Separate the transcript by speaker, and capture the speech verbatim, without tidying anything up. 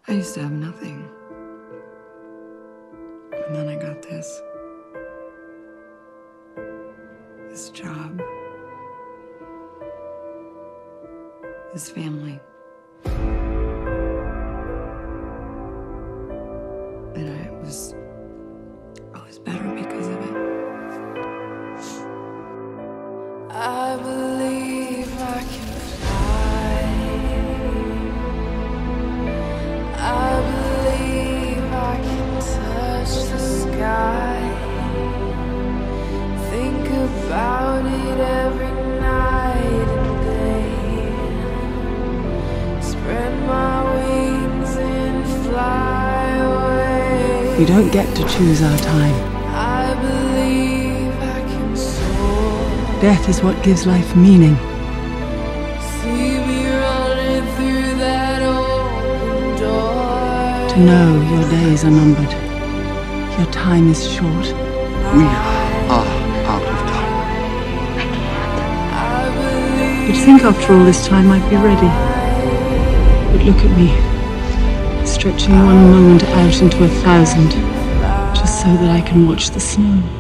Speaker 1: I used to have nothing. And then I got this. This job. This family. And I was, I was better because of it.
Speaker 2: I believe I can fly. I believe I can touch the sky. Think about it every night and day. Spread my wings and fly away.
Speaker 1: We don't get to choose our time.
Speaker 2: I believe I can soar.
Speaker 1: Death is what gives life meaning.
Speaker 2: See me running through that open door.
Speaker 1: To know your days are numbered. Your time is short.
Speaker 3: We are out of time.
Speaker 1: You'd think after all this time I'd be ready. But look at me, stretching one moment out into a thousand, just so that I can watch the snow.